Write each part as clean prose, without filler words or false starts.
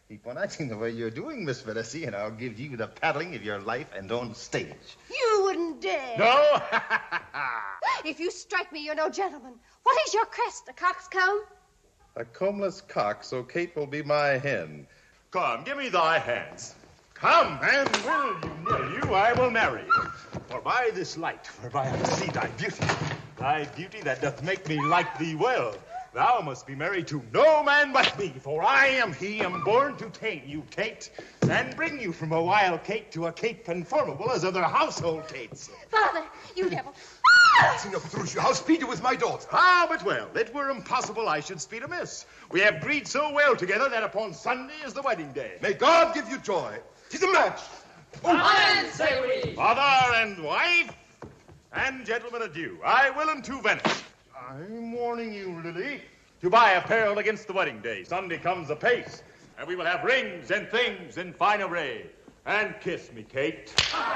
Keep on acting the way you're doing, Miss Vanessa, and I'll give you the paddling of your life and on stage. You wouldn't dare. No? If you strike me, you're no gentleman. What is your crest, a coxcomb? A combless cock, so Kate will be my hen. Come, give me thy hands. Come, and will you, I will marry you. For by this light, whereby I see thy beauty that doth make me like thee well, thou must be married to no man but me, for I am he, am born to tame you, Kate, and bring you from a wild Kate to a Kate conformable as other household Kates. Father, you devil. Signor Petruccio, how speed you with my daughter? Ah, but well, it were impossible I should speed amiss. We have agreed so well together that upon Sunday is the wedding day. May God give you joy. 'Tis a match. Amen, say we. Father and wife, and gentlemen, adieu. I will unto Venice. I'm warning you, Lilli, to buy apparel against the wedding day. Sunday comes apace, and we will have rings and things in fine array. And kiss me, Kate.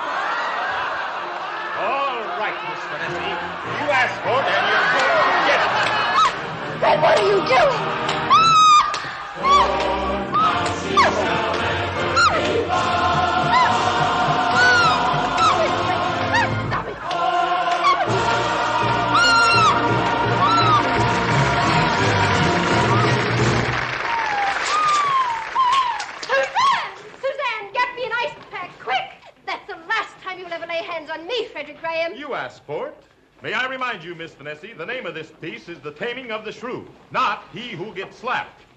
All right, Miss Vanessa. You asked for it, and you're going to get it. Fred, what are you doing? On me, Frederick Graham. You asked for it. May I remind you, Miss Vanessa, the name of this piece is The Taming of the Shrew, not He Who Gets Slapped.